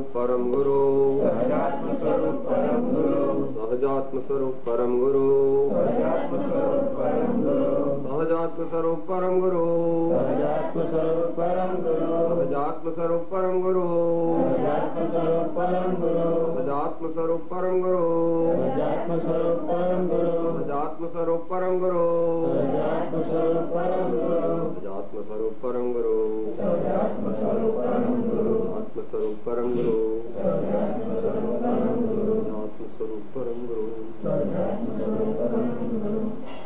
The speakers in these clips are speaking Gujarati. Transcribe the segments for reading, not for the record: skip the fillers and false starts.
स्वरूप परम गुरु सहजात्म स्वरूप परम गुरु सहजात्म स्वरूप परम गुरु सहजात्म स्वरूप परम गुरु सहजात्म स्वरूप परम गुरु सहजात्म स्वरूप परम गुरु सहजात्म स्वरूप परम गुरु सहजात्म स्वरूप परम गुरु सहजात्म स्वरूप परम गुरु सहजात्म स्वरूप परम गुरु सहजात्म स्वरूप परम गुरु सहजात्म स्वरूप परम गुरु सहजात्म स्वरूप परम गुरु सहजात्म स्वरूप परम गुरु आत्म स्वरूप परम गुरु सहजात्म स्वरूप परम गुरु आत्म स्वरूप परम गुरु सहजात्म स्वरूप परम गुरु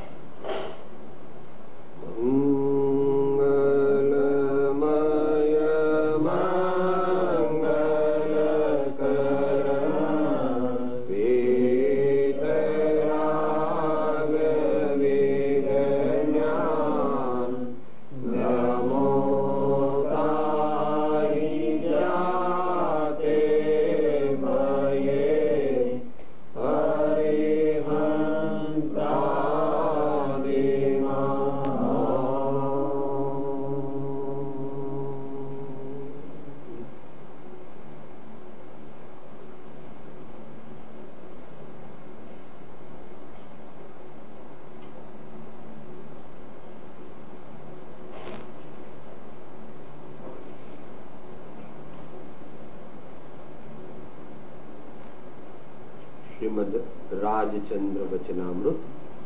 श्रीमद राजचंद्र वचनामृत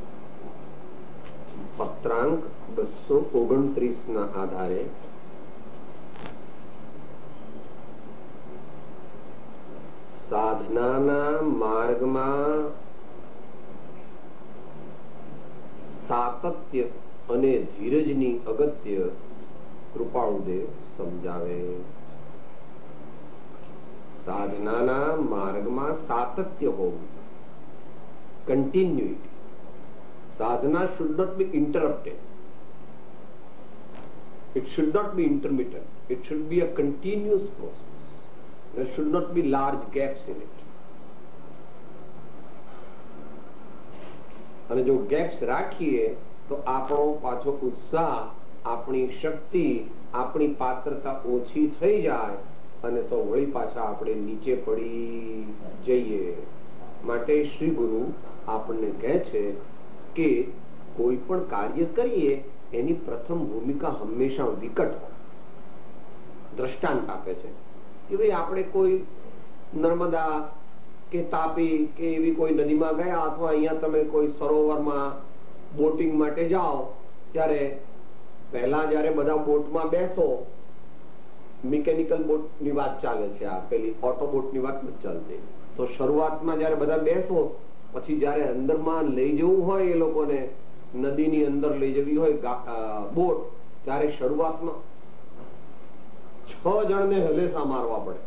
पत्रांक 229 ના આધારે સાધનાના માર્ગમાં સાતત્ય અને ધીરજની અગત્ય કૃપાળુદેવ સમજાવે. સાધનાના માર્ગમાં સાતત્ય હોવું, કન્ટિન્યુટી. સાધના should not be interrupted. It should not be intermittent. It should be a continuous process. There should not be large gaps in it. અને જો ગેપ્સ રાખીએ તો આપણો પાછો ઉત્સાહ, આપણી શક્તિ, આપણી પાત્રતા ઓછી થઈ જાય અને તો વળી પાછા આપણે નીચે પડી જઈએ. માટે શ્રી ગુરુ આપણને કહે છે કે કોઈ પણ કાર્ય કરીએ એની પ્રથમ ભૂમિકા હંમેશા વિકટ હોય. દ્રષ્ટાંત આપે છે કે ભાઈ આપણે કોઈ નર્મદા કે તાપી કે એવી કોઈ નદીમાં ગયા અથવા અહીંયા તમે કોઈ સરોવરમાં બોટિંગ માટે જાઓ ત્યારે પહેલા જયારે બધા બોટમાં બેસો, મિકેનિકલ બોટ ની વાત ચાલે છે, આ પેલી ઓટો બોટ ની વાત નથી ચાલતી. તો શરૂઆતમાં જયારે બધા બેસો પછી જયારે અંદરમાં લઈ જવું હોય એ લોકોને નદીની અંદર લઈ જવી હોય બોટ, ત્યારે શરૂઆતમાં 6 જણને હલેસા મારવા પડે.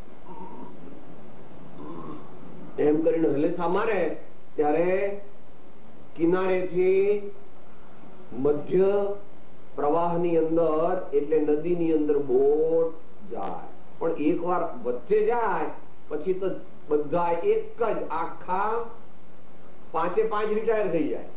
એમ કરીને હલેસા મારે ત્યારે કિનારેથી મધ્ય પ્રવાહની અંદર એટલે નદીની અંદર બોટ જાય. પણ એકવાર વચ્ચે જાય પછી તો બધા એક જ આખા 5 રિટાયર થઈ જાય.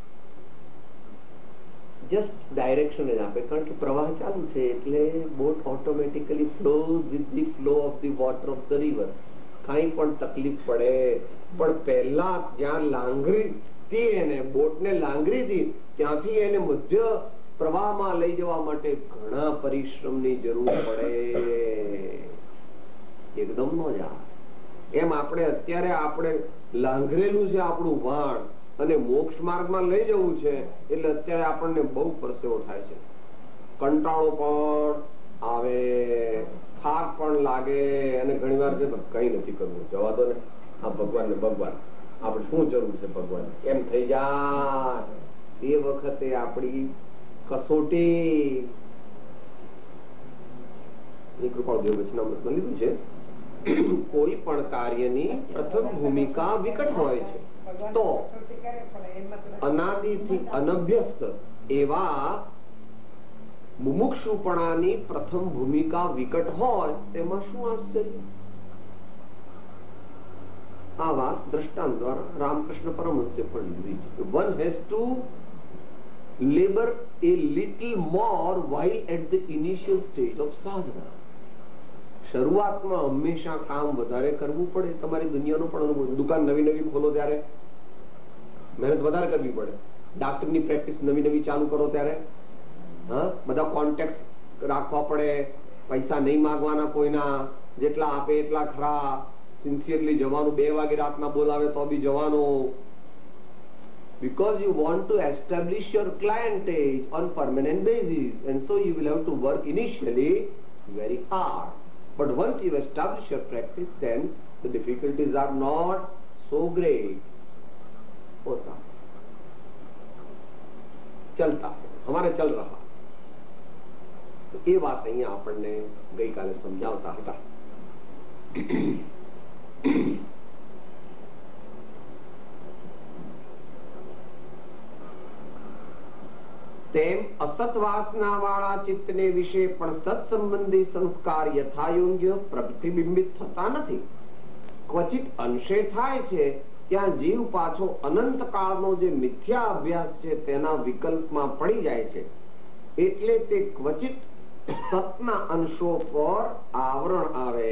જસ્ટ ડાયરેક્શન જ આપે, કારણ કે પ્રવાહ ચાલુ છે એટલે boat automatically flows with the flow of the water of the river. કઈ પણ તકલીફ પડે પણ પહેલા જ્યાં લાંગરી હતી એને બોટને લાંગરી હતી ત્યાંથી એને મધ્ય પ્રવાહમાં લઈ જવા માટે ઘણા પરિશ્રમની જરૂર પડે. એકદમ નો જાય. એમ આપણે અત્યારે આપણે લાંઘરેલું છે આપણું વાણ અને મોક્ષ માર્ગમાં લઈ જવું છે એટલે અત્યારે આપણને બહુ પરસેવો થાય છે, કંટાળો પણ આવે, થાક પણ લાગે અને ઘણી વાર કઈ નથી કરવું, જવા દો ને, હા ભગવાન ને ભગવાન, આપણે શું જરૂર છે ભગવાન, એમ થઈ જાય. એ વખતે આપણી કસોટી કૃપાળુદેવ વચનામૃતમાં લીધું છે, કોઈ પણ કાર્યની પ્રથમ ભૂમિકા વિકટ હોય છે. તો અનાદિથી અનભ્યસ્ત એવા મુમુક્ષુપણાની પ્રથમ ભૂમિકા વિકટ હોય તેમાં શું આશ્ચર્ય? આ વાત દ્રષ્ટાંત દ્વારા રામકૃષ્ણ પરમહંસે પણ લીધી છે. One has to labor a little more while at the initial stage of sadhana. શરૂઆતમાં હંમેશા કામ વધારે કરવું પડે. તમારી દુનિયાનો પણ અનુભવ, દુકાન નવી નવી ખોલો ત્યારે મહેનત વધારે કરવી પડે. ડાક્ટરની પ્રેક્ટિસ નવી નવી ચાલુ કરો ત્યારે બધા કોન્ટેક્ટ રાખવા પડે. પૈસા નહીં માંગવાના કોઈના, જેટલા આપે એટલા ખરા. સિન્સિયરલી જવાનું, 2 વાગે રાતના બોલાવે તો બી જવાનું. Because you want to establish your clientage on permanent basis, and so you will have to work initially very hard. But once you establish your practice, then the difficulties are not so great. होता चलता है, हमारे चल रहा. तो ये बात અહીંયા આપણને ગઈકાલે સમજાવતા હતા. તેમ અસત વાસના વાળા ચિત્તને વિશે પણ સત્સંબંધી સંસ્કાર યથાયોગ્ય પ્રતિબિંબિત થતા નથી. ક્વચિત અંશે થાય છે. ત્યાં જીવ પાછો અનંત કાળનો જે મિથ્યા અભ્યાસ છે તેના વિકલ્પમાં પડી જાય છે. એટલે તે ક્વચિત સતના અંશો પર આવરણ આવે.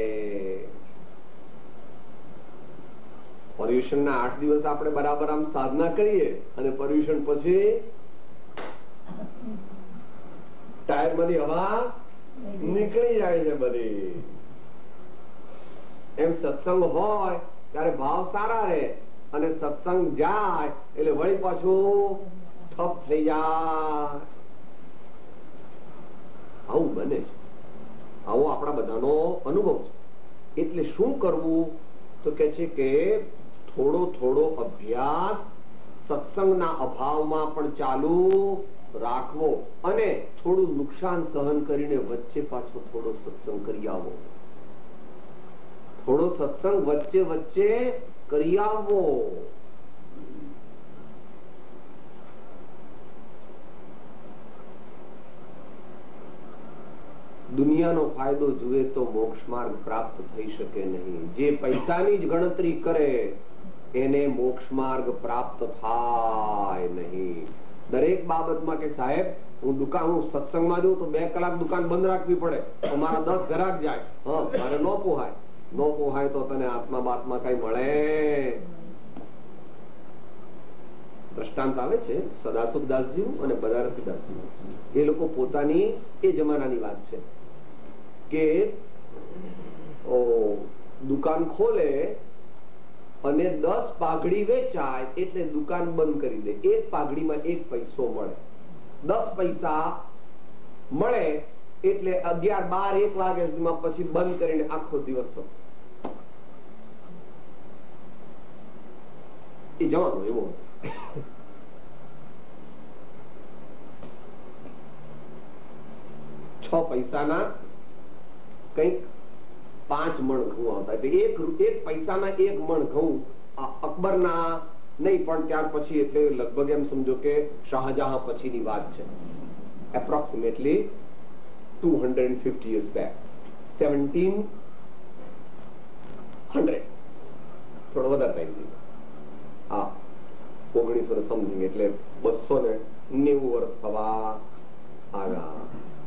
પર્યુષણના 8 દિવસ આપણે બરાબર આમ સાધના કરીએ અને પર્યુષણ પછી ટાયર માંથી હવા નીકળી જાય છે બધી. એમ સત્સંગ હોય ત્યારે ભાવ સારા રહે, અને સત્સંગ જાય એટલે વળી પાછું ઠપ થઈ જાય. આવું બને છે. આવો આપણા બધાનો અનુભવ છે. એટલે શું કરવું તો કે છે કે થોડો થોડો અભ્યાસ સત્સંગના અભાવમાં પણ ચાલુ રાખવો, અને થોડું નુકસાન સહન કરીને વચ્ચે પાછો થોડો સત્સંગ કરી આવો. થોડો સત્સંગ વચ્ચે વચ્ચે કરી આવવો. દુનિયાનો ફાયદો જુએ તો મોક્ષ માર્ગ પ્રાપ્ત થઈ શકે નહીં. જે પૈસાની જ ગણતરી કરે એને મોક્ષ માર્ગ પ્રાપ્ત થાય નહીં. દરેક બાબતમાં કે સાહેબ હું સત્સંગમાં જઉં તો 2 કલાક દુકાન બંધ રાખવી પડે તો મારા 10 ગ્રાહક જાય. મારે નો પોહાય તો તને આત્મા બાતમાં કઈ મળે. દ્રષ્ટાંત આવે છે સદાસુખદાસજી અને બદારથીદાસજી. એ લોકો પોતાની એ જમાનાની વાત છે કે દુકાન ખોલે અને 10 પાઘડી વેચાય એટલે દુકાન બંધ કરી દે. 1 પાઘડીમાં 1 પૈસો મળે. 10 પૈસા મળે એટલે 11, 12, 1 વાગ્યા પછી બંધ કરીને આખો દિવસ સત્સંગ. એ જવાનો એવો 6 પૈસાના કંઈક 5 મણ ઘઉં આવતા. એટલે 1 પૈસાના 1 મણ ઘઉં અકબરના નહીં પણ ત્યાર પછી, એટલે લગભગ એમ સમજો કે શાહજહાં પછીની વાત છે. એપ્રોક્સિમેટલી 250 years back, 1700, થોડો વધારે ટાઈમ થયો. 1900 સમથિંગ, એટલે 290 વર્ષ થવા આવ્યા.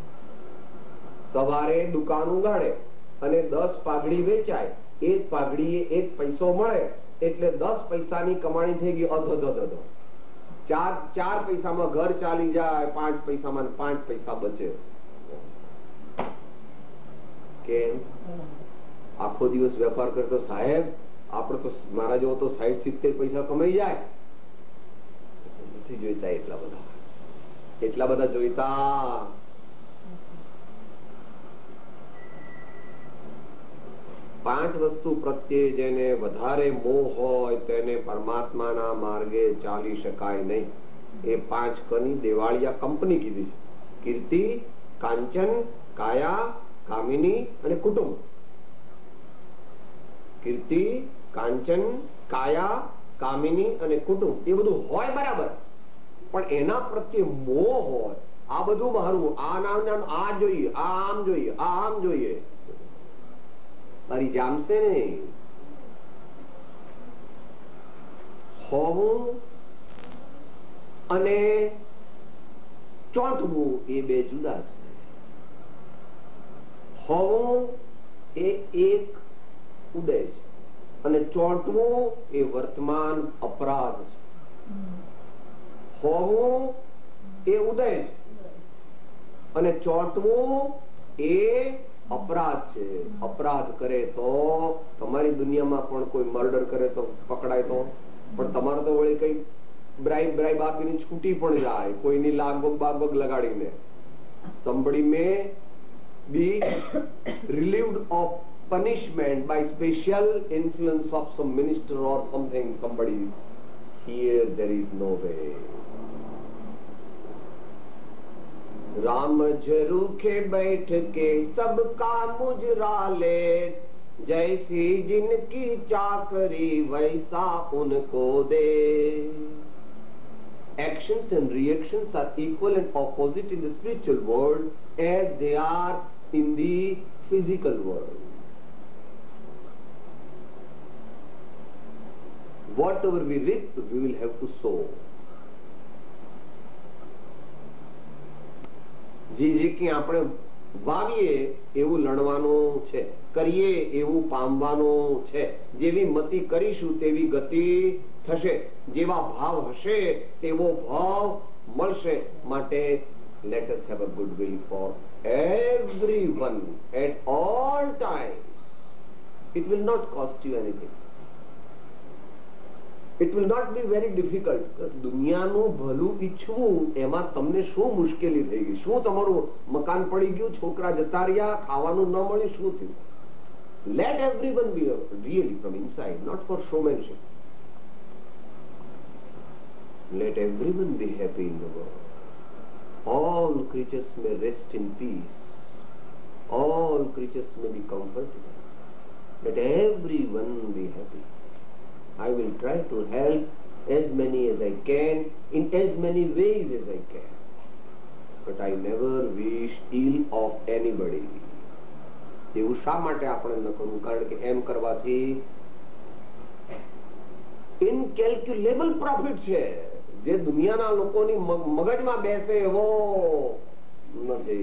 સવારે દુકાન ઉગાડે અને 10 પાઘડી વેચાય. 1 પાઘડીએ 1 પૈસો મળે એટલે 10 પૈસાની કમાણી થઈ ગઈ. અધો 4 પૈસામાં ઘર ચાલી જાય, 5 પૈસામાં 5 પૈસા બચે. કેમ? આખો દિવસ વેપાર કરતો સાહેબ આપણે તો મારા જેવો તો 60-70 પૈસા કમાઈ જાય. નથી જોઈતા એટલા બધા જોઈતા. પાંચ વસ્તુ પ્રત્યે જેને વધારે મોહ હોય તેને પરમાત્માના માર્ગે ચાલી શકાય નહીં. એ 5 કની દેવાળિયા કંપની કીધી છે. કીર્તિ, કાંચન, કાયા, કામિની અને કુટુંબ. કીર્તિ, કાંચન, કાયા, કામિની અને કુટુંબ એ બધું હોય બરાબર, પણ એના પ્રત્યે મોહ હોય. આ બધું મારું, આ નામ આ જોઈએ, આ આમ જોઈએ, આ આમ જોઈએ, તારી જામશે નહીં. હોવું અને ચોંટવું એ 2 જુદા છે. હોવું એ એક ઉદય છે અને ચોંટવું એ વર્તમાન અપરાધ છે. હોવું એ ઉદય છે અને ચોંટવું એ અપરાધ છે. અપરાધ કરે તો તમારી દુનિયામાં પણ કોઈ મર્ડર કરે તો પકડાય તો, પણ તમારે તો વળી કઈ બ્રાઇબ આપીને છૂટી પણ જાય, કોઈની લાગવગ બાગવગ લગાડીને. somebody may be relieved of punishment by special influence of some minister or something. Somebody here, there is no way. Ram झरूखे बैठ के सबका मुजरा ले, जैसी जिनकी चाकरी वैसा उनको दे. Actions and reactions are equal and opposite in the spiritual world as they are in the physical world. Whatever we reap, we will have to sow. જે કે આપણે વાવીએ એવું લણવાનું છે, કરીએ એવું પામવાનું છે. જેવી મતિ કરીશું તેવી ગતિ થશે, જેવા ભાવ હશે તેવો ભાવ મળશે. માટે let us have a good will for everyone at all times. It will not cost you anything. It will not be very difficult. દુનિયાનું ભલું ઈચ્છવું એમાં તમને શું મુશ્કેલી થઈ ગઈ? શું તમારું મકાન પડી ગયું, છોકરા જતા રહ્યા, ખાવાનું ન મળ્યું, શું થયું? Let everyone be really from inside, not for showmanship. Let everyone be happy in the world. All creatures may rest in peace. All creatures may be comforted. Let everyone be happy. I will try to help as many as I can in as many ways as I can. But I never wish ill of anybody. એવું શા માટે આપણે ન કરવું? કારણ કે એમ કરવાથી ઇનકેલ્ક્યુલેબલ પ્રોફિટ છે, જે દુનિયાના લોકોની મગજમાં બેસે એવો નથી.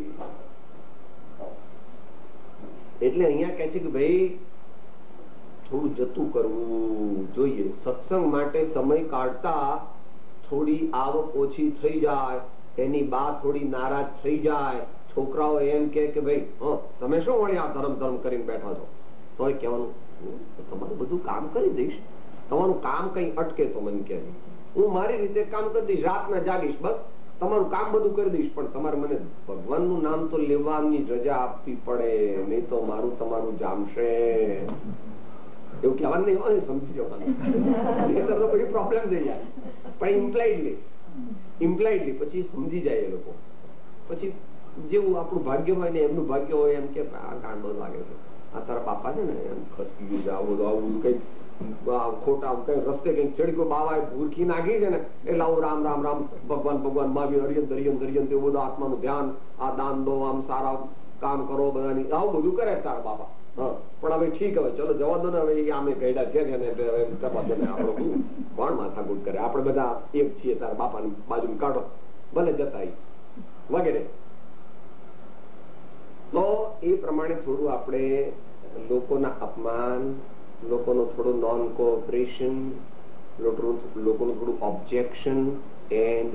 એટલે અહીંયા કહે છે કે ભાઈ થોડું જતું કરવું જોઈએ. સત્સંગ માટે સમય કાઢતા થોડી આવક ઓછી થઈ જાય, એની બા થોડી નારાજ થઈ જાય, છોકરાઓ એમ કે ભાઈ તમે શું વળી આ ધર્મ ધર્મ કરીને બેઠા છો, તો કહેવાનું તમારું બધું કામ કરી દઈશ, તમારું કામ કઈ અટકે તો મને કહે, હું મારી રીતે કામ કરી દઈશ, રાતના જાગીશ, બસ તમારું કામ બધું કરી દઈશ, પણ તમારે મને ભગવાનનું નામ તો લેવાની રજા આપવી પડે, નહીં તો મારું તમારું જામશે. એવું કહેવાનું નહીં હોય, સમજી જવાનું, તો પછી પ્રોબ્લેમ થઈ જાય. પણ ઇમ્પ્લાઇડલી પછી સમજી જાય એ લોકો. પછી જેવું આપણું ભાગ્ય હોય ને એમનું ભાગ્ય હોય, એમ કે આ ગાંડો લાગે છે, આ તારા બાપા છે ને એમ ખસકી ગયું છે, આવું કઈક ખોટા કઈ રસ્તે કઈક ચડી ગયો, બાવાએ ભૂરખી નાખી છે ને, એટલે આવું રામ રામ રામ ભગવાન ભગવાન મહાવીર હરિયન દરિયન દરિયન તેવું બધું આત્માનું ધ્યાન, આ દાન દો, આમ સારા કામ કરો બધાની, આવું બધું કરે તારા બાપા. પણ હવે ઠીક, હવે ચલો જવા દો ને, હવે આમે ગયડા થયા ને કરવા દો ને, આપણું કોણ માથાકૂટ કરે, આપણે બધા એક છીએ, તારા બાપાની બાજુ કાઢો, ભલે જતા વગેરે. તો એ પ્રમાણે થોડું આપણે લોકોના અપમાન, લોકોનું થોડું નોન કોઓપરેશન, લોકોનું થોડું objection and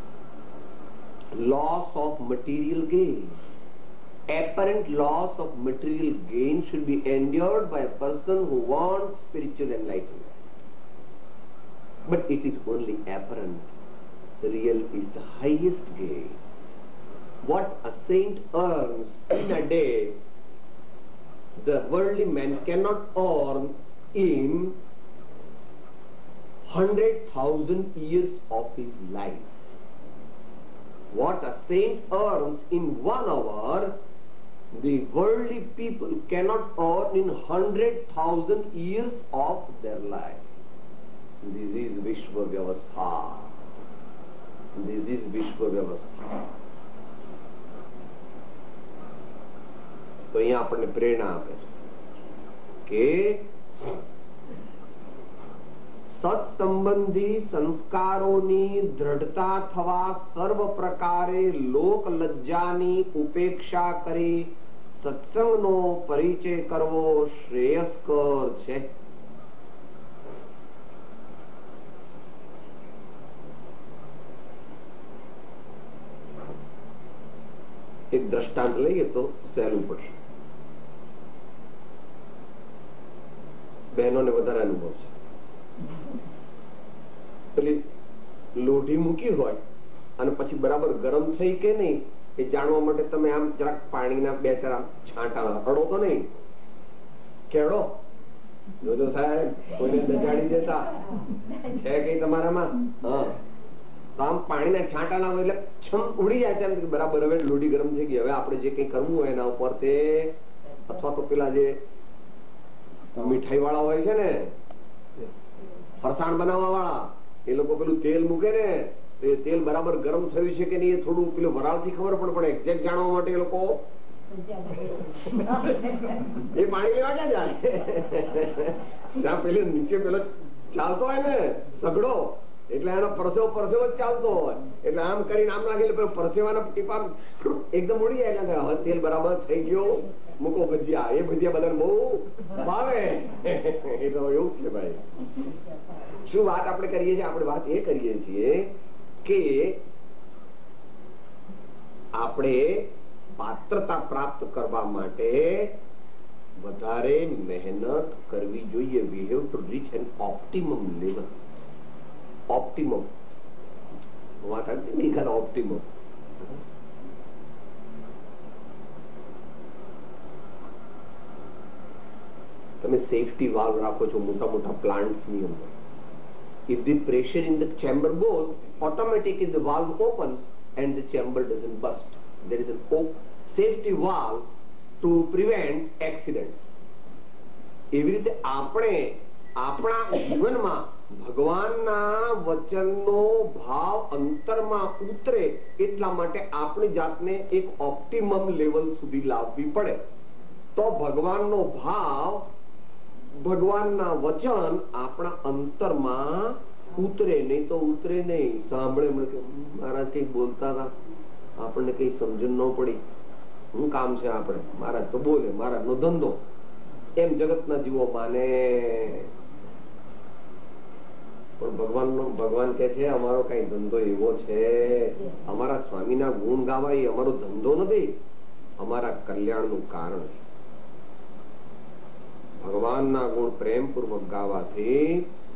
loss of material gain. Apparent loss of material gain should be endured by a person who wants spiritual enlightenment. But it is only apparent. The real is the highest gain. What a saint earns in a day, the worldly man cannot earn in 100,000 years of his life. What a saint earns in 1 hour, the worldly people cannot earn in 100,000 years of their life. This is Vishwa Vyavastha. This is Vishwa Vyavastha. તો અહીંયા આપણને પ્રેરણા આપે છે કે સત્સંબંધી સંસ્કારોની દૃઢતા થવા સર્વ પ્રકારે લોક લજ્જાની ઉપેક્ષા કરી સત્સંગનો પરિચય કરવો શ્રેયસ્કર છે. એક દ્રષ્ટાંત લઈએ તો સહેલું પડશે. બહેનોને વધારે અનુભવ છે. પેલી લોઢી મૂકી હોય અને પછી બરાબર ગરમ થઈ કે નહીં એ જાણવા માટે તમે આમ જરાક પાણીના 2-4 છાંટા અડો તો નહીં, કેળો જોજો સાહેબ, કોઈને દજાડી દેતા છે કઈ તમારામાં? હા, તો આમ પાણીના છાંટા ના હોય એટલે છમ ઉડી જાય તેમ બરાબર હવે લોઢી ગરમ થઈ ગઈ, હવે આપણે જે કઈ કરવું હોય એના ઉપર તે, અથવા તો પેલા જે મીઠાઈ વાળા હોય છે ને, ફરસાણ બનાવવા વાળા, એ લોકો પેલું તેલ મૂકે ને, તો એ તેલ બરાબર ગરમ થયું છે કે નહીં એ થોડું પેલું વરાળથી ખબર પણ એક્ઝેક્ટ જાણવા માટે એ લોકો એ પાણી લેવા ક્યાં જાય? ત્યાં પેલી નીચે પેલો ચાલતો હોય ને સગડો, એટલે એનો પરસેવો પરસેવો જ ચાલતો હોય, એટલે આમ કરીને આમ લાગે એટલે પરસેવાના ટીપા એકદમ ઉડી જાય. એટલે હવે તેલ બરાબર થઈ ગયો, મૂકો ભજીયા. એ ભજીયા બધાને બહુ ભાવે. એ તો એવું છે ભાઈ. શું વાત આપણે કરીએ છીએ? આપણે વાત એ કરીએ છીએ કે આપણે પાત્રતા પ્રાપ્ત કરવા માટે વધારે મહેનત કરવી જોઈએ. We have to reach an optimum level. Optimum. વાત આવી ને ખાલી optimum. તમે સેફટી વાલ્વ રાખો છો મોટા મોટા પ્લાન્ટ્સ ની અંદર. If the pressure in the chamber goes, automatically the valve opens and the chamber doesn't burst. There is a safety valve to prevent accidents. એવી રીતે આપણે આપણા જીવનમાં ભગવાનના વચનનો ભાવ અંતરમાં ઉતરે એટલા માટે આપણી જાતને એક ઓપ્ટિમમ લેવલ સુધી લાવવી પડે, તો ભગવાનનો ભાવ, ભગવાનના વચન આપણા અંતરમાં ઉતરે. નહીં તો ઉતરે નહીં. સાંભળે મારા કઈ બોલતા હતા, આપણને કઈ સમજણ ન પડી, શું કામ છે આપણે, મહારાજ તો બોલે, મહારાજ નો ધંધો, એમ જગતના જીવો માને. પણ ભગવાન કે છે અમારો કઈ ધંધો એવો છે, અમારા સ્વામીના ગુણ ગાવા એ અમારો ધંધો નથી, અમારા કલ્યાણનું કારણ છે. ભગવાનના ગુણ પ્રેમપૂર્વક ગાવાથી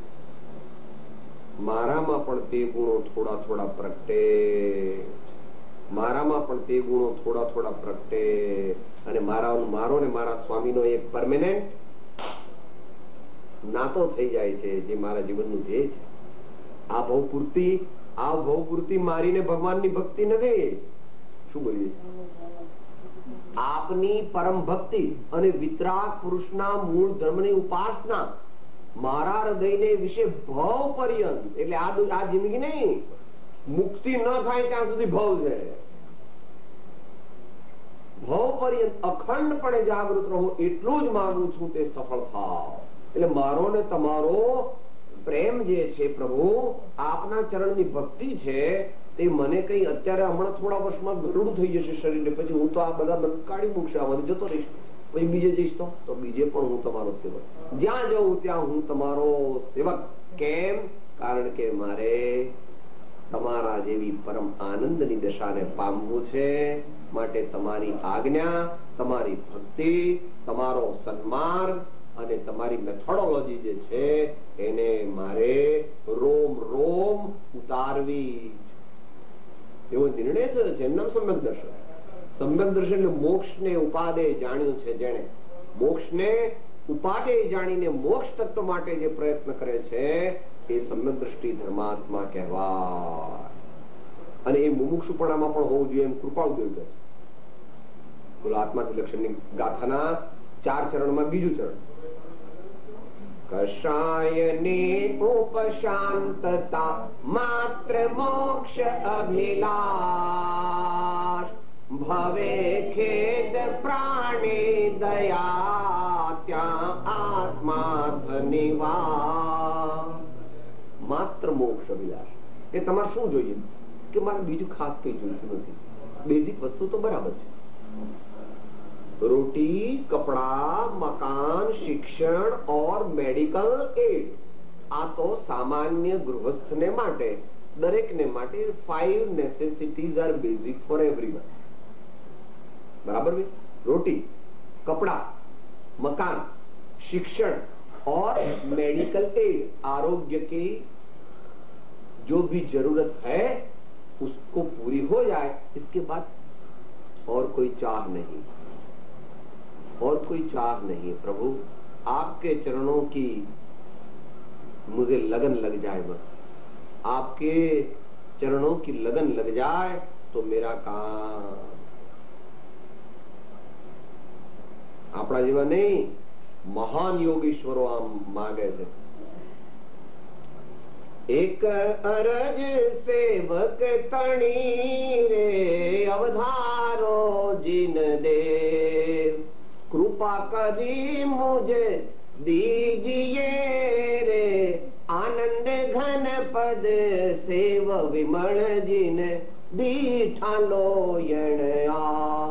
મારામાં પણ તે ગુણો થોડા થોડા પ્રગટે, મારામાં પણ તે ગુણો થોડા થોડા પ્રગટે, અને મારો ને મારા સ્વામીનો એક પરમેનન્ટ નાતો થઈ જાય છે, જે મારા જીવનનું ધ્યેય છે. આ ભવ પૂર્તિ મારીને ભગવાનની ભક્તિ નથી. શું બોલીએ? આપની પરમ ભક્તિ અને વિતરાગ પુરુષના મૂળ ધર્મની ઉપાસના મારા હૃદયને વિશે ભવ પર્યંત, એટલે આ જિંદગી નહીં, મુક્તિ ન થાય ત્યાં સુધી ભવ છે. ભવ પર્યંત અખંડપણે જાગૃત રહો એટલું જ માંગુ છું, તે સફળ થાવ. એટલે મારો ને તમારો પ્રેમ જે છે પ્રભુ, આપના ચરણની ભક્તિ છે, તે મને કઈ અત્યારે હમણાં થોડા વર્ષમાં ગરડું થઈ જશે શરીરને, પછી હું તો આ બધા બંધ કાઢી મૂકશે, આમાંથી જતો રહીશ, પછી બીજે જઈશ તો બીજે પણ હું તમારો સેવક, જ્યાં જઉં ત્યાં હું તમારો સેવક. કેમ? કારણ કે મારે તમારા જેવી પરમ આનંદની દશાને પામવું છે. માટે તમારી આજ્ઞા, તમારી ભક્તિ, તમારો સન્માર્ગ અને તમારી મેથોડોલોજી જે છે એને મારે રોમ રોમ ઉતારવી. એવો નિર્ણય થયો છે. એમ નામ સમ્યક દર્શન. સમ્યક દર્શન એટલે મોક્ષને ઉપાદેય જાણ્યું છે જેણે. મોક્ષને ઉપાદેય જાણીને મોક્ષ તત્વ માટે જે પ્રયત્ન કરે છે એ સમ્યક દ્રષ્ટિ ધર્માત્મા કહેવાય. અને એ મુમુક્ષુપણામાં પણ હોવું જોઈએ એમ કૃપાળુદેવ કહે છે. બોલો આત્માથી લક્ષણની ગાથાના 4 ચરણમાં બીજું ચરણ. કષાયની ઉપશાંતતા માત્ર મોક્ષ અભિલાષ ભવે ખેદ પ્રાણી દયા ત્યાં આત્માર્થ નિવાસ. માત્ર મોક્ષ અભિલાષ. એ તમારે શું જોઈએ? કે મારે બીજું ખાસ કઈ જોઈતું નથી. બેઝિક વસ્તુ તો બરાબર છે. रोटी, कपड़ा, मकान, शिक्षण और मेडिकल एड, આ તો સામાન્ય ગૃહસ્થને માટે, દરેકને માટે 5 necessities are basic for everyone. बराबर भी? रोटी, कपड़ा, मकान, शिक्षण और मेडिकल एड, आरोग्य की जो भी जरूरत है उसको पूरी हो जाए, इसके बाद और कोई चाह नहीं, और कोई चाह नहीं। प्रभु आपके चरणों की मुझे लगन लग जाए, बस आपके चरणों की लगन लग जाए तो मेरा काम। આપણા જેવા નહીં, મહાન યોગીશ્વરો આમ માગે છે। એક અરજ સેવક તણી રે અવધારો જીન દેવ, કૃપા કરી મુझे दीजिए रे आनंद घन पद सेव विमल जिन दीठा लोयण आ।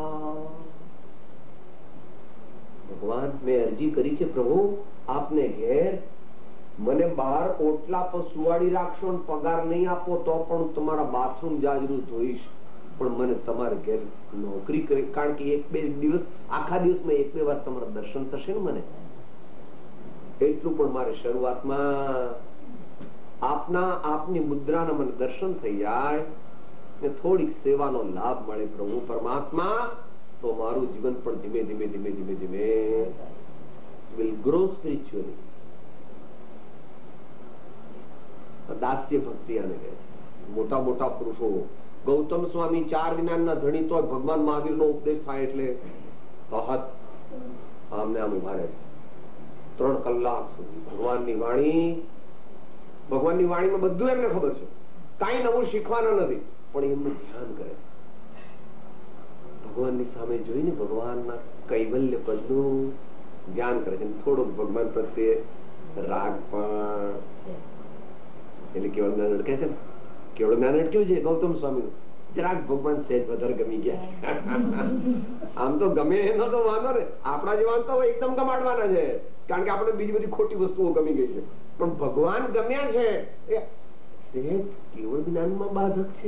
ભગવાન મેં અરજી કરી છે, પ્રભુ આપને ઘેર મને બહાર ઓટલા પર સુવાડી રાખશો ને પગાર નહીં આપો તો પણ હું તમારા બાથરૂમ જાજરૂ ધોઈશ, પણ મને તમારા ઘેર નોકરી કરી, કારણ કે એક બે દિવસ આખા દિવસમાં એક બે વાર તમારા દર્શન થશે ને મને, એટલું પણ મારે શરૂઆતમાં આપની મુદ્રાના મને દર્શન થઈ જાય ને થોડીક સેવાનો લાભ મળે પ્રભુ પરમાત્મા, તો મારું જીવન પણ ધીમે ધીમે ધીમે ધીમે ધીમે will grow spiritually. દાસ્ય ભક્તિ આને કહે છે। મોટા મોટા પુરુષો, ગૌતમ સ્વામી 4 જ્ઞાનના ધણી, તો ભગવાન મહાવીરનો ઉપદેશ થાય એટલે તહત આમને આમ ઉભા રહે છે 3 કલાક સુધી। ભગવાનની વાણીમાં બધું એમને ખબર છે, કાંઈ નવું શીખવાનું નથી, પણ એમનું ધ્યાન કરે છે। ભગવાનની સામે જોઈને ભગવાનના કૈવલ્ય પદનું ધ્યાન કરે છે, થોડોક ભગવાન પ્રત્યે રાગ પણ, એટલે કેવળ જ્ઞાન અટકે છે ને, કેવળ જ્ઞાન અટક્યું છે ગૌતમ સ્વામી, જરાક ભગવાન સહેજ વધારે ગમી ગયા છે। આમ તો ગમે એનો તો વાંધો ને, આપણા જેવા તો એકદમ ગમાડવાના છે, કારણ કે આપણે બીજી બધી ખોટી વસ્તુઓ ગમી ગઈ છે, પણ ભગવાન ગમ્યા છે એ સહેજ કેવળ જ્ઞાનમાં બાધક છે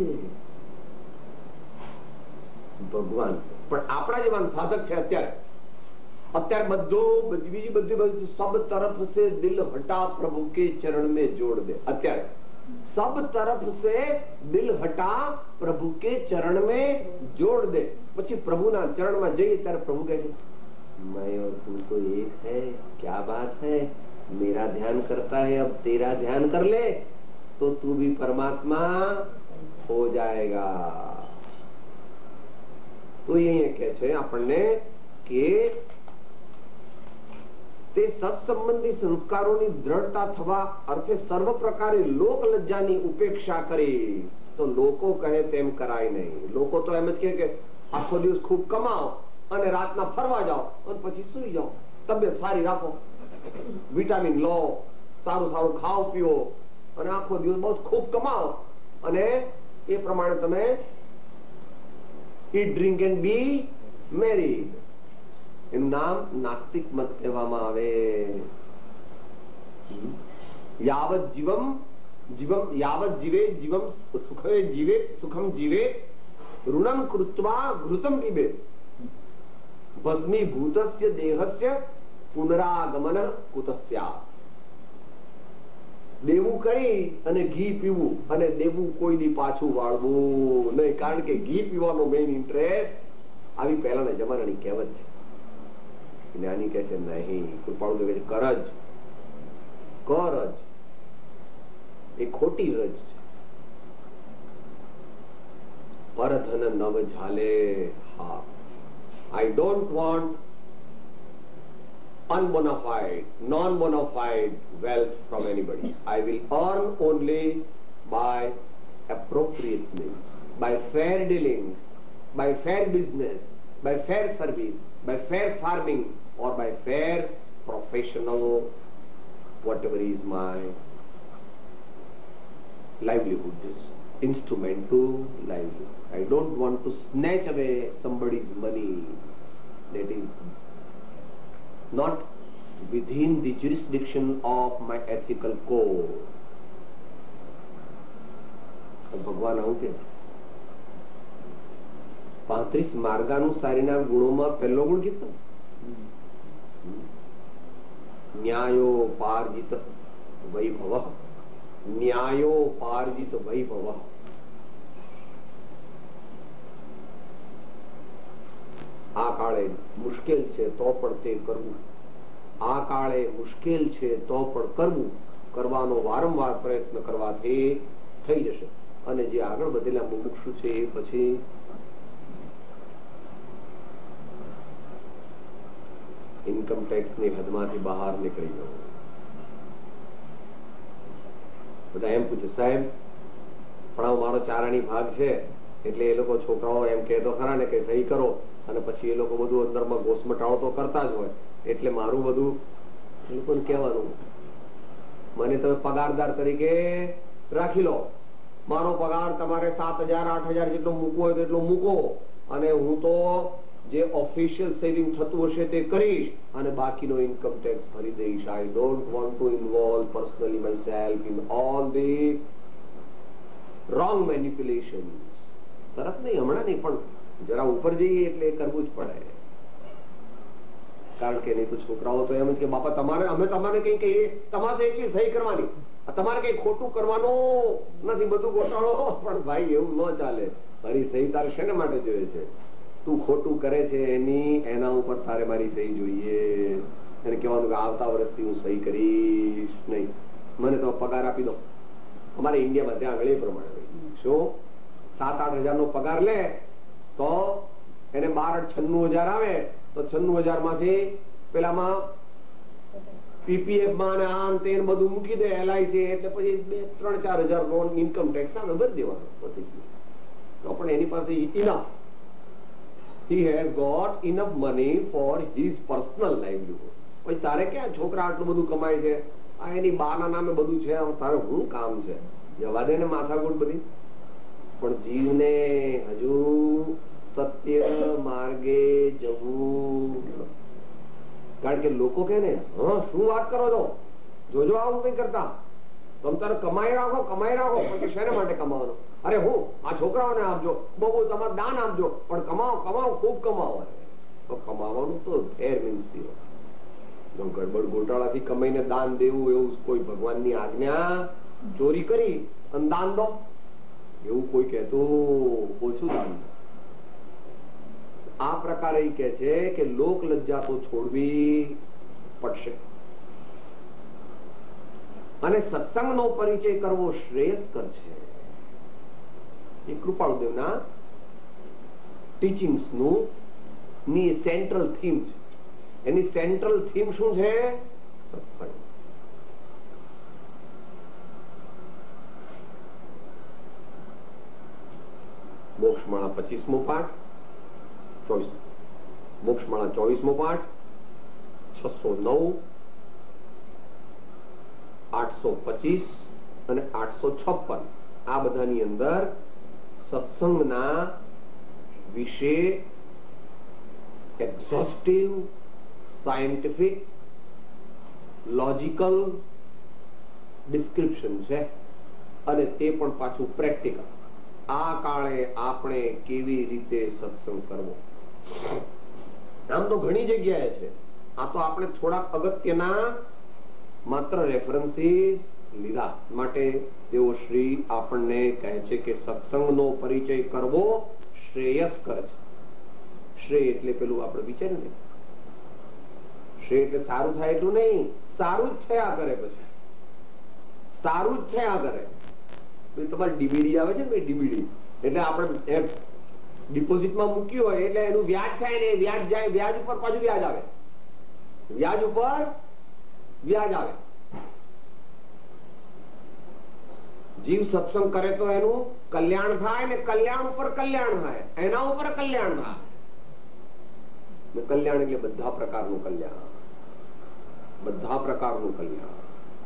ભગવાન, પણ આપણા જેવા સાધક છે। અત્યારે બધું બીજી બધી સબ તરફ से दिल हटा प्रभु के चरण में जोड़ दे। અત્યારે सब तरफ से दिल हटा प्रभु के चरण में जोड़ दे, પછી પ્રભુના ચરણમાં જઈએ ત્યારે પ્રભુ કહે છે मैं और तू तो एक है, क्या बात है, मेरा ध्यान करता है, अब तेरा ध्यान कर ले तो तू भी परमात्मा हो जाएगा। તો અહીંયા કહે છે આપણને કે તે સત્સંબંધી સંસ્કારોની દ્રઢતા થવા અર્થે સર્વ પ્રકારે લોક લજ્જાની ઉપેક્ષા કરી, તો લોકો કહે તેમ કરાય નહીં। લોકો તો એમ જ કહે કે આખો દિવસ ખૂબ કમાઓ અને રાતના ફરવા જાઓ અને પછી સુઈ જાઓ, તબિયત સારી રાખો, વિટામિન લો, સારું સારું ખાઓ પીઓ અને આખો દિવસ બહુ ખૂબ કમાઓ અને એ પ્રમાણે તમે eat, drink and be married. એનું નામ નાસ્તિક મત કહેવામાં આવે। યાવત જીવે જીવમ સુખે જીવે સુખમ જીવે ઋણમ કૃત્વા ઘૃતમ પીબે ભસ્મીભૂતસ્ય દેહસ્ય પુનરાગમન કુતસ્યા। દેવું કરી અને ઘી પીવું અને દેવું કોઈ દી પાછું વાળવું નહીં, કારણ કે ઘી પીવાનો મેઇન ઇન્ટરેસ્ટ આવી પહેલાના જમાનાની કહેવત છે। જ્ઞાની કહે છે નહીં, કૃપાળુ કહે છે કરજ, એ ખોટી રજ છે। પરધન નવ ઝાલે, હા, I don't want unbonafide, non-bonafide wealth from anybody. I will earn only by appropriate means, by fair dealings, by fair business, by fair service, by fair farming, or by fair professional, whatever is my livelihood, this instrument to livelihood. I don't want to snatch away somebody's money. That is not within the jurisdiction of my ethical code. ભગવાન આવું કે છે 35 માર્ગાનુસારીના ગુણોમાં પહેલો ગુણ કીધો ન્યાયોપાર્જિત વૈભવ. ન્યાયોપાર્જિત વૈભવ. આ કાળે મુશ્કેલ છે તો પણ તે કરવું. આ કાળે મુશ્કેલ છે તો પણ કરવું. કરવાનો વારંવાર પ્રયત્ન કરવાથી થઈ જશે. અને જે આગળ વધેલા મુમુક્ષુ છે એ પછી ઇન્કમ ટેક્સ ની હદમાંથી બહાર નીકળી ગયો. બધા એમ પૂછે સાહેબ પણ મારો ચારણી ભાગ છે એટલે એ લોકો છોકરાઓ એમ કહે તો ખરા ને કે સહી કરો, અને પછી એ લોકો બધું અંદરમાં ઘોસમટાળો તો કરતા જ હોય, એટલે મારું બધું એ લોકોને કહેવાનું મને તમે પગારદાર તરીકે રાખી લો, મારો પગાર તમારે 7,000 8,000 જેટલો મૂકવો હોય તો એટલો મૂકો, અને હું તો જે ઓફિશિયલ સેવિંગ થતું હશે તે કરીશ અને બાકીનો ઇન્કમ ટેક્સ ભરી દઈશ. I don't want to involve personally myself in all the wrong manipulations. તરત નહીં, હમણાં નહીં, પણ જરા ઉપર જઈએ એટલે કરવું જ પડે. કારણ કે નહીં તો છોકરાઓ તો એમ જ કે બાપા તમારે અમે તમારે કઈ કહીએ, તમારે એટલી સહી કરવાની, તમારે કઈ ખોટું કરવાનું નથી, બધું ગોટાળો. પણ ભાઈ એવું ન ચાલે. મારી સહી તારે શેના માટે જોઈએ છે? તું ખોટું કરે છે એના ઉપર તારે મારી સહી જોઈએ. એને કહેવાનું કે આવતા વર્ષથી હું સહી કરીશ નહીં, મને તો પગાર આપી દો. અમારે ઇન્ડિયામાં ત્યાં આગળ એ પ્રમાણે શું 7-8 હજાર નો પગાર લે તો એને 12-96 હજાર આવે તો 96 હજાર માંથી પેલામાં પીપીએફ માં અને આમ તે બધું મૂકી દે, એલઆઈસી, એટલે પછી 2-3-4 હજાર નો ઇન્કમ ટેક્સ આવે, ભરી દેવાનો. તો પણ એની પાસે enough, he has got enough money for his personal livelihood. પછી તારે ક્યાં છોકરા આટલું બધું કમાય છે, આ એની બાના નામે બધું છે, તારે શું કામ છે? જવા દે ને માથાકૂટ બધી. પણ જીવને હજુ સત્ય માર્ગે જવું. કારણ કે લોકો કે ને હા શું વાત કરો છો, જોજો આવું કઈ કરતા, તમે તારે કમાઈ રાખો પણ શેના માટે કમાવાનો? અરે હું આ છોકરાઓને આપજો, બહુ તમારે દાન આપજો, પણ કમાવો ખૂબ કમાવો. તો કમાવાનું તો ફેર મીન્સ થયો. ગડબડ ગોટાળાથી કમાઈને દાન દેવું એવું કોઈ ભગવાનની આજ્ઞા ચોરી કરી અને દાન દો એવું કોઈ કહેતું ઓછું દાન. આ પ્રકારે કહે છે કે લોક લજ્જા તો છોડવી પડશે અને સત્સંગનો પરિચય કરવો શ્રેયસ્કર છે. એ કૃપાળુદેવના ટીચિંગ્સ નું ની સેન્ટ્રલ થીમ છે. એની સેન્ટ્રલ થીમ શું છે? સત્સંગ. મોક્ષમાળા 25મો પાઠ, 24 મોક્ષમાળા 24મો પાઠ, 609, 825 અને 856 આ બધાની અંદર સત્સંગના વિશે એક્ઝોસ્ટિવ, સાયન્ટિફિક, લોજિકલ ડિસ્ક્રિપ્શન છે, અને તે પણ પાછું પ્રેક્ટિકલ. આ કાળે આપણે કેવી રીતે સત્સંગ કરવો. આમ તો ઘણી જગ્યાએ છે, આ તો આપણે થોડા અગત્યના માત્ર રેફરન્સીસ લીધા માટે તેઓ શ્રી આપણને કહે છે કે સત્સંગનો પરિચય કરવો શ્રેયસ્કર છે. શ્રેય એટલે પેલું આપણે વિચાર્યું ને, શ્રેય એટલે સારું થાય એટલું નહીં, સારું જ થયા કરે, પછી સારું જ થયા કરે. તમારી ડીબીડી આવે છે ને, ડીબીડી એટલે આપણે ડિપોઝિટમાં મૂક્યું હોય એટલે એનું વ્યાજ થાય ને, વ્યાજ જાય, વ્યાજ ઉપર પાછું વ્યાજ આવે, વ્યાજ ઉપર વ્યાજ આવે. જીવ સત્સંગ કરે તો એનું કલ્યાણ થાય ને કલ્યાણ ઉપર કલ્યાણ થાય, એના ઉપર કલ્યાણ થાય. કલ્યાણ એટલે બધા પ્રકારનું કલ્યાણ, બધા પ્રકારનું કલ્યાણ.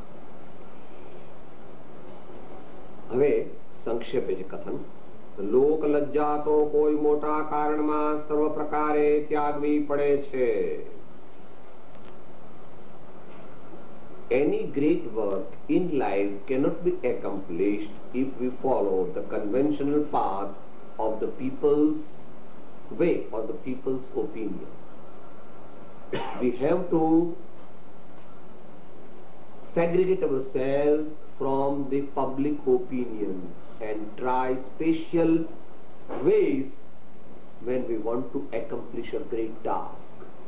હવે સંક્ષેપે છે કથન. લોક લજ્જા તો કોઈ મોટા કારણમાં સર્વ પ્રકારે ત્યાગવી પડે છે. any great work in life cannot be accomplished if we follow the conventional path of the people's way or the people's opinion. We have to segregate ourselves from the public opinion and try special ways when we want to accomplish a great task.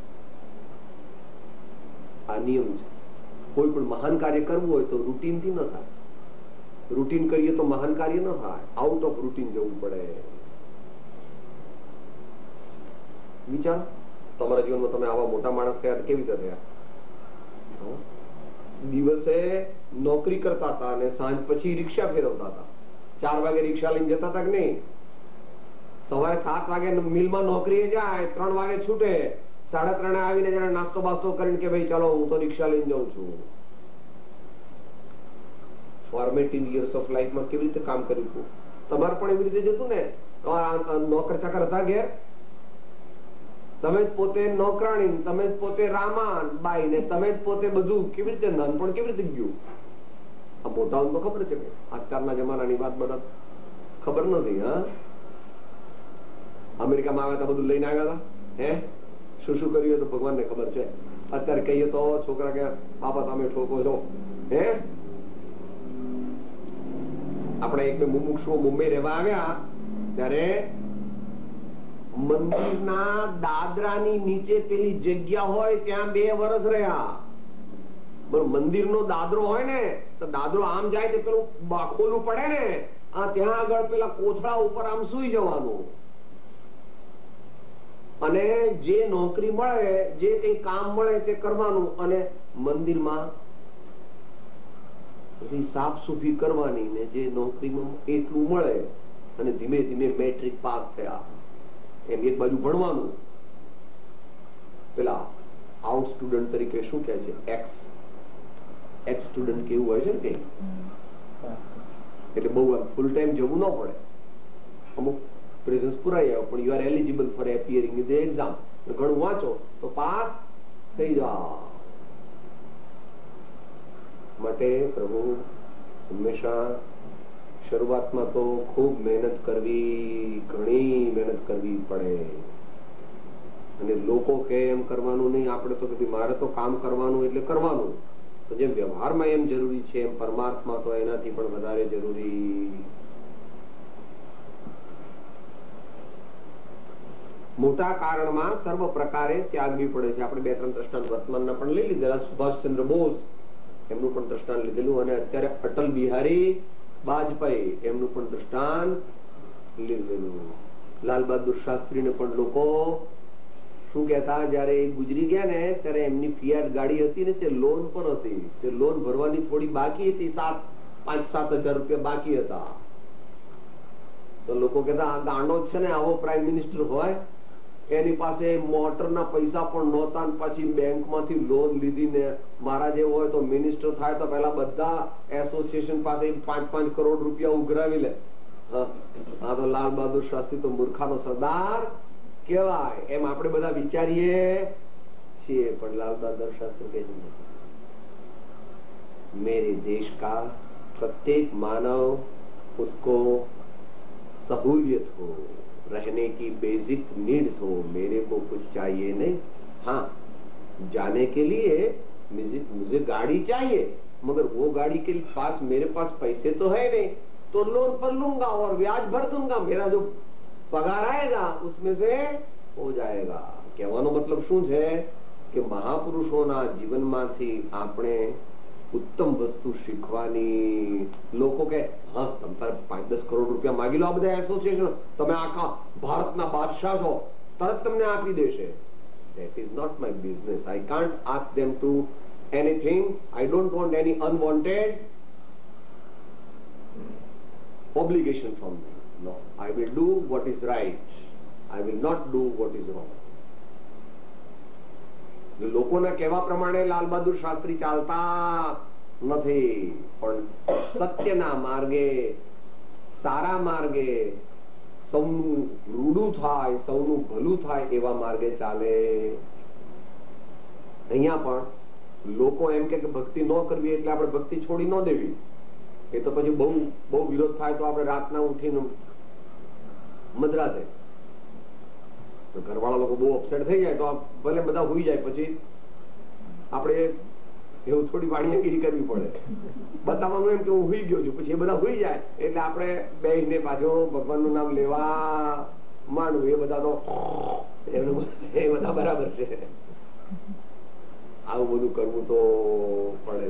આ નિયમ છે. કોઈ પણ મહાન કાર્ય કરવું હોય તો રૂટીનથી ન થાય. રૂટીન કરીએ તો મહાન કાર્ય ન થાય. આઉટ ઓફ રૂટીન જવું પડે. વિચારો તમારા જીવનમાં તમે આવા મોટા માણસ થયા તો કેવી રીતે થયા? દિવસે નોકરી કરતા હતા અને સાંજ પછી રિક્ષા ફેરવતા હતા. 4 વાગે રિક્ષા લઈને જતા હતા કે નહીં? સવારે 7 વાગે મિલમાં નોકરીએ જાય, 3 વાગે છૂટે, 3:30 આવીને જરા નાસ્તો બાસ્તો કરીને કે ભાઈ ચાલો હું તો રિક્ષા લઈને જાઉં છું. ફોર્મેટિવ યર્સ ઓફ લાઈફમાં કેવી રીતે કામ કર્યું હતું? તમારે પણ એવી રીતે જતું ને? તમારા નોકર ચાકર હતા ઘેર? તમે જ પોતે નોકરાણી, તમે જ પોતે રામાન બાઈ ને તમે જ પોતે બધું. કેવી રીતે નાનપણ કેવી રીતે ગયું? આ મોટાઓને તો ખબર છે કે અત્યારના જમાનાની વાત બધા ખબર નથી. હા, અમેરિકામાં આવ્યા હતા, બધું લઈને આવ્યા હતા. હે, શું શું કર્યું તો ભગવાનને ખબર છે. અત્યારે કહીએ તો છોકરા કે બાપા તમે ઠોકો છો. હે, આપણે એક બે મુમુક્ષુઓ મુંબઈ રહેવા આવ્યા ત્યારે મંદિરના દાદરાની નીચે પેલી જગ્યા હોય ત્યાં 2 વર્ષ રહ્યા. મંદિરનો દાદરો હોય ને તો દાદરો આમ જાય તો પેલું ખોલું પડે ને, ત્યાં આગળ પેલા કોથળા ઉપર આમ સુઈ જવાનું. અને જે નોકરી મળે, જે કઈ કામ મળે તે કરવાનું. અને મંદિરમાં સાફ સુફી કરવાની ને જે નોકરીમાં એટલું મળે. અને ધીમે ધીમે મેટ્રિક પાસ થયા. એમ એક બાજુ ભણવાનું. પેલા આઉટ સ્ટુડન્ટ તરીકે શું કહે છે? એક્સ સ્ટુડન્ટ કેવું હોય છે ને કઈ, એટલે બહુ ફૂલ ટાઈમ જવું ન પડે. અમુક પ્રેઝન્સ પુરાઈ આવ્યો પણ you are eligible for appearing in the exam. ઘણું વાંચો તો પાસ થઈ જાઓ. માટે પ્રભુ હંમેશા શરૂઆતમાં તો ખૂબ મહેનત કરવી, ઘણી મહેનત કરવી પડે. અને લોકો કે એમ કરવાનું નહીં, આપણે તો કદી મારે તો કામ કરવાનું એટલે કરવાનું. તો જેમ વ્યવહારમાં એમ જરૂરી છે એમ પરમાર્થમાં તો એનાથી પણ વધારે જરૂરી. મોટા કારણમાં સર્વ પ્રકારે ત્યાગવી પડે છે. આપણે 2-3 દ્રષ્ટાંત વર્તમાનના પણ લઈ લીધેલા. સુભાષચંદ્ર બોઝ એમનું પણ દ્રષ્ટાંત લીધેલું. અને અત્યારે અટલ બિહારી વાજપેયી એમનું પણ દ્રષ્ટાંત લીધેલું. લાલ બહાદુર શાસ્ત્રીને પણ લોકો શું કહેતા, જયારે ગુજરી ગયા ને ત્યારે એમની ફિયાટ ગાડી હતી ને તે લોન પર હતી. તે લોન ભરવાની થોડી બાકી હતી, 5-7 હજાર રૂપિયા બાકી હતા. તો લોકો કહેતા આ ગાંડો છે ને, આવો પ્રાઇમ મિનિસ્ટર હોય, એની પાસે મોટરના પૈસા પણ નહોતા, પછી બેંકમાંથી લોન લીધી ને મારા જેવો હોય તો મિનિસ્ટર થાય તો પેલા બધા એસોસિએશન પાસે 5-5 કરોડ રૂપિયા ઉઘરાવી લે. હા, તો લાલ બહાદુર શાસ્ત્રી તો મૂર્ખાનો સરદાર કેવાય એમ આપણે બધા વિચારીએ છીએ. પણ લાલ બહાદુર શાસ્ત્રી કે मेरे देश का प्रत्येक मानव उसको सहूलियत हो, रहने की बेसिक नीड्स हो, मेरे को कुछ चाहिए नहीं. हाँ, जाने के लिए मुझे गाड़ी चाहिए, मगर वो गाड़ी के पास मेरे पास पैसे तो है नहीं, तो लोन पर लूंगा और ब्याज भर दूंगा. मेरा जो पगार आएगा उसमें से हो जाएगा. કહેવાનો મતલબ શું છે કે મહાપુરુષોના જીવનમાંથી આપણે ઉત્તમ વસ્તુ શીખવાની. લોકો કે હા તમારે 5-10 કરોડ રૂપિયા માગી લો, આ બધા એસોસિએશન, તમે આખા ભારતના બાદશાહ છો, તરત તમને આપી દેશે. That is not my business. I can't ask them to anything. I don't want any unwanted obligation from them. No, I will do what is right. I will not do what is wrong. લોકોના કહેવા પ્રમાણે લાલ બહાદુર શાસ્ત્રી ચાલતા નથી, પણ સત્યના માર્ગે, સારા માર્ગે, સૌનું રૂડું થાય, સૌનું ભલું થાય એવા માર્ગે ચાલે. અહીંયા પણ લોકો એમ કે ભક્તિ ન કરવી એટલે આપણે ભક્તિ છોડી ન દેવી, એ તો પછી બહુ બહુ વિરોધ થાય તો આપણે રાતના ઉઠીને મદ્રાસે ઘરવાળા લોકો બહુ અપસેટ થઈ જાય તો ભલે બધા હોઈ જાય, પછી આપણે એવું થોડી વાણિયાગીરી કરવી પડે, બતાવવાનું એમ કે હું હોઈ ગયો છું, પછી એ બધા હોઈ જાય એટલે આપણે બેહીને પાછો ભગવાનનું નામ લેવા માંડવું, એ બધા તો એ બધા બરાબર છે. આવું બધું કરવું તો પડે.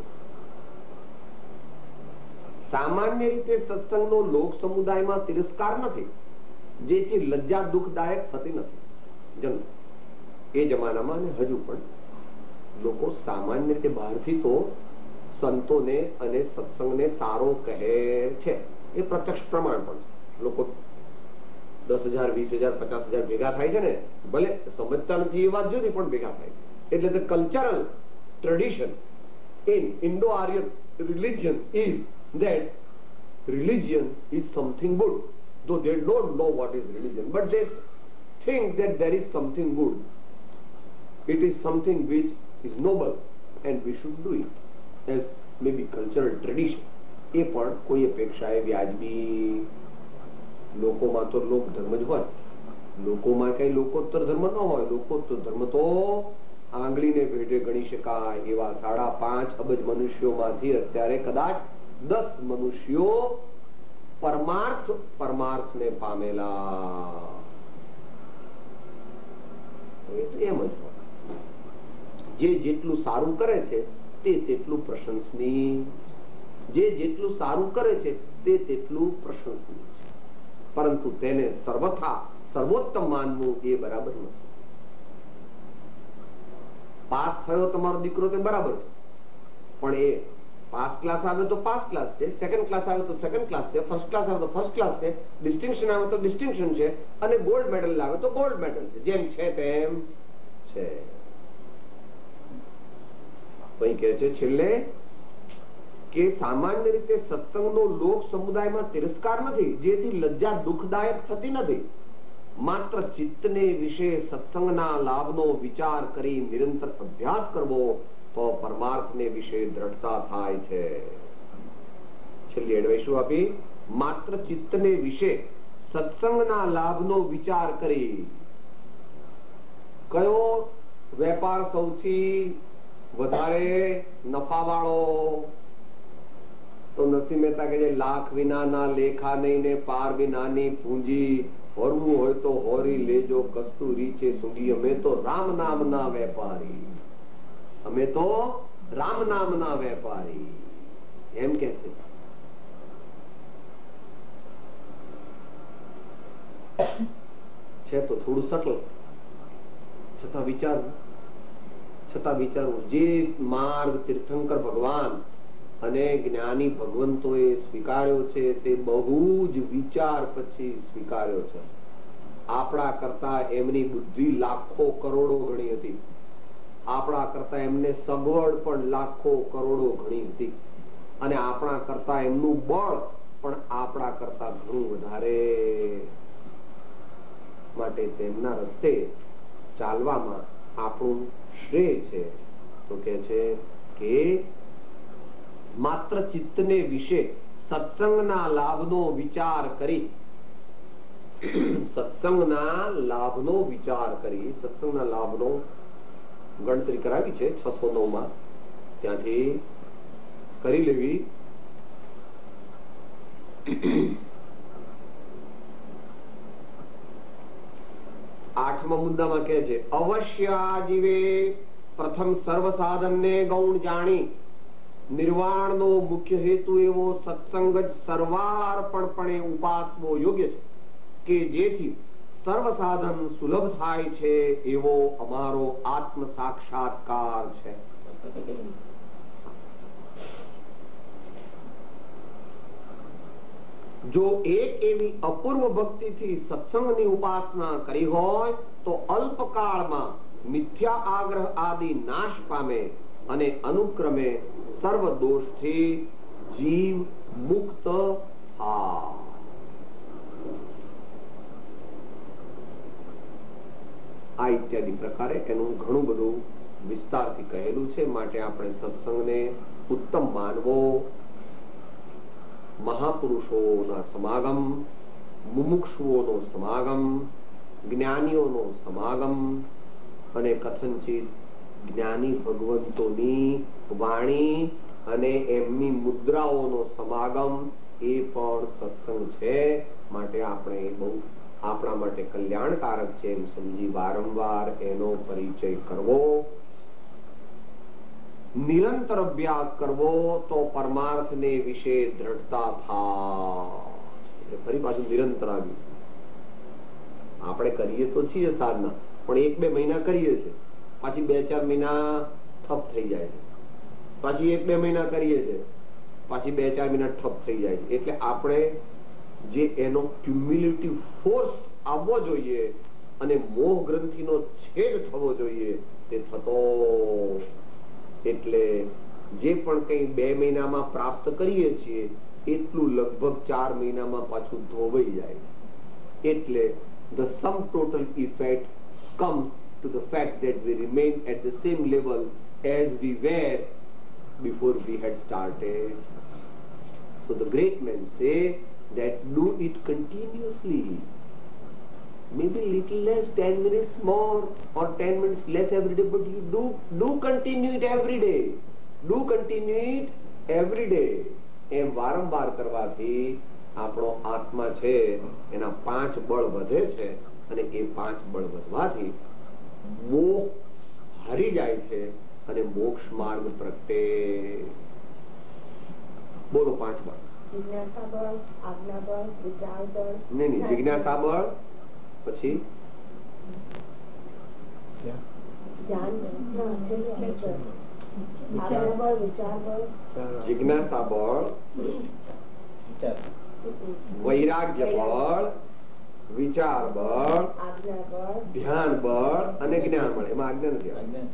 સામાન્ય રીતે સત્સંગનો લોક સમુદાયમાં તિરસ્કાર નથી, જેથી લજ્જા દુઃખદાયક થતી નથી. જન્મ એ જમાનામાં અને હજુ પણ લોકો સામાન્ય રીતે બહારથી તો સંતોને અને સત્સંગને સારો કહે છે, એ પ્રત્યક્ષ પ્રમાણ પણ છે. લોકો 10,000 20,000 50,000 ભેગા થાય છે ને, ભલે સમજતા નથી એ વાત જુદી, પણ ભેગા થાય. એટલે the cultural tradition in Indo-Aryan religions is that religion is something good, though they don't know what is religion, but they think that there is something good. It is something which is noble and we should do it as maybe cultural tradition. એ પણ કોઈ અપેક્ષાએ વ્યાજબી. લોકોમાં તો લોક ધર્મ જ હોય, લોકોમાં કઈ લોકોત્તર ધર્મ ન હોય. લોકોત્તર ધર્મ તો આંગળીને ભેટે ગણી શકાય એવા 5.5 અબજ મનુષ્યોમાંથી અત્યારે કદાચ 10 મનુષ્યો પરમાર્થને પામેલા. એમ જ જે જેટલું સારું કરે છે તે તેટલું પ્રશંસનીય, જે જેટલું સારું કરે છે તે તેટલું પ્રશંસનીય છે, પરંતુ તેને સર્વથા સર્વોત્તમ માનવું એ બરાબર નથી. પાસ થયો તમારો દીકરો તે બરાબર છે, પણ એ પાસ ક્લાસ આવે તો પાસ ક્લાસ છે, સેકન્ડ ક્લાસ આવે તો સેકન્ડ ક્લાસ છે, ફર્સ્ટ ક્લાસ આવે તો ફર્સ્ટ ક્લાસ છે, ડિસ્ટિંક્શન આવે તો ડિસ્ટિંક્શન છે, અને ગોલ્ડ મેડલ આવે તો ગોલ્ડ મેડલ છે. જેમ છે તેમ છે. તો અહીં કહે છે છેલ્લે કે સામાન્ય રીતે સત્સંગનો લોક સમુદાયમાં તિરસ્કાર નથી, જેથી લજ્જા દુઃખદાયક થતી નથી. માત્ર ચિત્તને વિશે સત્સંગના લાભનો વિચાર કરી નિરંતર અભ્યાસ કરવો તો પરમાર્થને વિશે દ્રઢતા થાય છે. છેલ્લી એડવાઇસ શું આપી? માત્ર ચિત્તને વિશે સત્સંગના લાભનો વિચાર કરી. કયો વેપાર સૌથી વધારે નફાવાળો? તો નરસિંહ મહેતા કહે છે, લાખ વિનાના લેખા નહીં ને પાર વિનાની પૂંજી, હોરવું હોય તો હોરી લેજો કસ્તુરી છે સૂંઘી. અમે તો રામ નામના વેપારી, અમે તો રામ નામના વેપારી, એમ કે છે. તો થોડું સટલ, છતાં વિચારવું. જે માર્ગ તીર્થંકર ભગવાન અને જ્ઞાની ભગવંતોએ સ્વીકાર્યો છે તે બહુ જ વિચાર પછી સ્વીકાર્યો છે. આપણા કરતા એમની બુદ્ધિ લાખો કરોડો ઘણી હતી, આપણા કરતા એમને સગવડ પણ લાખો કરોડો ઘણી હતી, અને આપણા કરતા એમનું બળ પણ આપણા કરતા ઘણું વધારે. માટે તેમના રસ્તે ચાલવામાં આપણું શ્રેય છે. તો કે છે કે માત્ર ચિત્તને વિશે સત્સંગના લાભનો વિચાર કરી, સત્સંગના લાભનો વિચાર કરી. સત્સંગના લાભનો ગણતરી કરાવી છે 609 માં, ત્યાંથી કરી લેવી. આઠમા મુદ્દામાં કહે છે, અવશ્ય આજીવે પ્રથમ સર્વ સાધનને ગૌણ જાણી નિર્વાણનો મુખ્ય હેતુ એવો સત્સંગ જ સર્વાર્પણપણે ઉપાસવો યોગ્ય છે, કે જેથી સર્વ સાધન સુલભ થાય છે એવો અમારો આત્મ સાક્ષાત્કાર છે. જો એક એવી અપૂર્વ ભક્તિથી સત્સંગની ઉપાસના કરી હોય તો અલ્પકાળમાં મિથ્યા આગ્રહ આદિ નાશ પામે અને અનુક્રમે સર્વ દોષથી જીવ મુક્ત થાય. આ ઇત્યાદિ પ્રકારે એનું ઘણું બધું વિસ્તારથી કહેલું છે. માટે આપણે સત્સંગને ઉત્તમ માનવો. મહાપુરુષોના સમાગમ, મુમુક્ષુઓનો સમાગમ, જ્ઞાનીઓનો સમાગમ અને કથનચિત જ્ઞાની ભગવંતોની વાણી અને એમની મુદ્રાઓનો સમાગમ એ પણ સત્સંગ છે. માટે આપણે બહુ આપણા માટે કલ્યાણકારક છે એમ સમજી વારંવાર એનો પરિચય કરવો, નિરંતર અભ્યાસ કરવો તો પરમાર્થને વિશે દ્રઢતા થાય. ફરી પાછું નિરંતર આવ્યું. આપણે કરીએ તો છીએ સાધના, પણ 1-2 મહિના કરીએ છીએ, પાછી 2-4 મહિના ઠપ થઈ જાય છે, પાછી 1-2 મહિના કરીએ છીએ, પાછી 2-4 મહિના ઠપ થઈ જાય છે. એટલે આપણે જે એનો ક્યુમ્યુલેટિવ ફોર્સ આવવો જોઈએ અને મોહ ગ્રંથિનો છેદ થવો જોઈએ તે થતો. એટલે જે પણ કંઈ 2 મહિનામાં પ્રાપ્ત કરીએ છીએ એટલું લગભગ 4 મહિનામાં પાછું ધોવાઈ જાય. એટલે the sum total effect comes to the fact that we remain at the same level as we were before we had started. So the great men say that do it continuously, maybe little less, 10 minutes more or 10 minutes less every day, but you do continue it every day. Do continue it every day. એમ વારંવાર કરવાથી આપણો આત્મા છે એના 5 બળ વધે છે અને એ 5 બળ વધવાથી મોહ હરી જાય છે અને મોક્ષ માર્ગ પ્રગટે. બોલો 5 બળ. જિજ્ઞાસા બળ, આજ્ઞા બળ, વિચાર બળ. નહીં, જિજ્ઞાસા બળ, પછી ધ્યાન આજ્ઞા બળ, વિચાર બળ, જિજ્ઞાસા બળ, વૈરાગ્ય બળ, વિચાર બળ, આજ્ઞા બળ, ધ્યાન બળ અને જ્ઞાન બળ. એમાં આજ્ઞા નથી આવતી.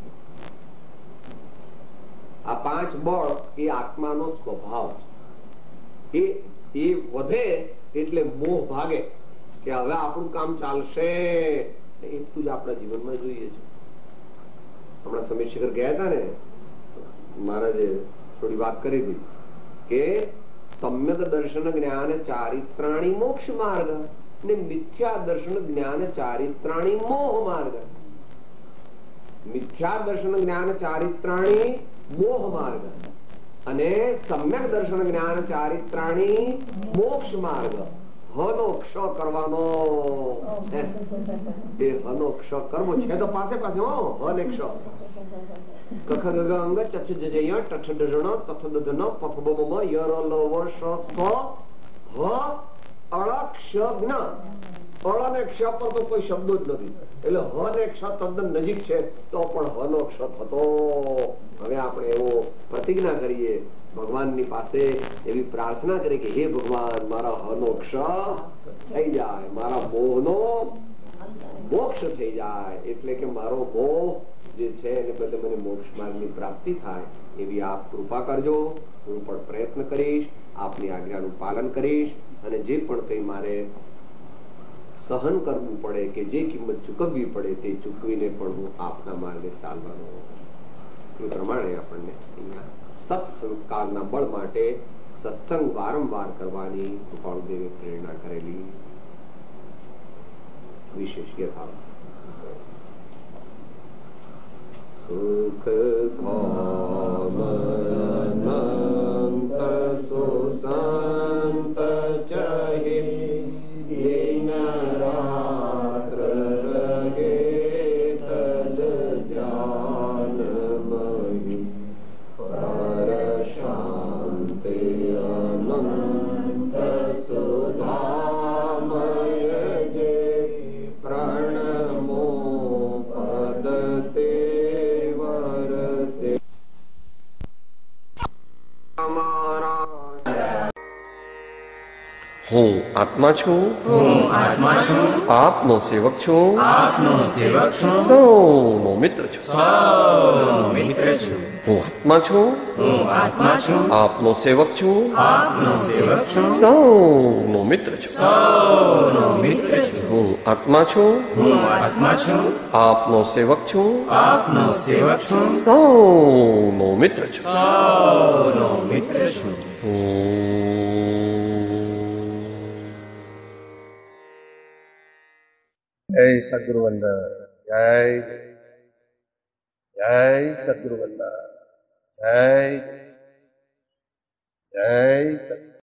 આ 5 બળ એ આત્માનો સ્વભાવ છે. એ વધે એટલે મોહ ભાગે કે હવે આપણું કામ ચાલશે. એટલું જ આપણા જીવનમાં જોઈએ છે. હમણાં સમીર શિખર ગયા હતા ને, મહારાજે થોડી વાત કરી હતી કે સમ્યક દર્શન જ્ઞાન ચારિત્રાણી મોક્ષ માર્ગ ને મિથ્યા દર્શન જ્ઞાન ચારિત્રાણી મોહ માર્ગ. મિથ્યા દર્શન જ્ઞાન ચારિત્રાણી મોહ માર્ગ અને સમ્યક દર્શન જ્ઞાન ચારિત્રાણી મોક્ષ માર્ગ. હનો ક્ષ કરવાનો, એ હનો ક્ષ કરવો છે તો પાસે પાસે હો. હને ક્ષ કખ ગગ અંગ ચચ જજય ટઠ ડણ તથ દધન પફ બમ યર લવ શ સ હ અળ ક્ષ જ્ઞ. અળ અને ક્ષ પર તો કોઈ શબ્દો જ નથી. એટલે હ ને ક્ષ તદ્દન નજીક છે તો પણ હનો ક્ષ થતો. હવે આપણે એવો પ્રતિજ્ઞા કરીએ, ભગવાનની પાસે એવી પ્રાર્થના કરીએ કે હે ભગવાન, મારા હનો ક્ષ થઈ જાય, મારા મોહનો મોક્ષ થઈ જાય. એટલે કે મારો મોહ જે છે એને બદલે મને મોક્ષ માર્ગની પ્રાપ્તિ થાય એવી આપ કૃપા કરજો. હું પણ પ્રયત્ન કરીશ, આપની આજ્ઞાનું પાલન કરીશ અને જે પણ કંઈ મારે સહન કરવું પડે કે જે કિંમત ચૂકવવી પડે તે ચૂકવીને પણ હું આપના માર્ગે ચાલવાનો. એ પ્રમાણે આપણને અહીંયા સત્સંસ્કારના બળ માટે સત્સંગ વારંવાર કરવાની કૃપાળુદેવે પ્રેરણા કરેલી વિશેષ યથાર્થ. સુખ ધામ અનંત સુસંત ચહે દિન રાત્ર રહે તજ ધ્યાન મહી પર શાંતિ અનંત સુધામય જે પ્રણમો પદતે વરતે. હું આત્મા છું, આપનો સેવક છું, સૌનો મિત્ર છું. હું આત્મા છું, હું આત્મા છું, આપનો સેવક છું, આપનો સેવક છું, સૌનો મિત્ર છું. સૌનો મિત્ર છું. હું આત્મા છું, હું આત્મા છું, આપનો સેવક છું, આપનો સેવક છું, સૌનો મિત્ર છું. સૌનો મિત્ર છું. જય સદગુરુ વંદન. જય જય સદગુરુ વંદન. જય જય સદગુરુ.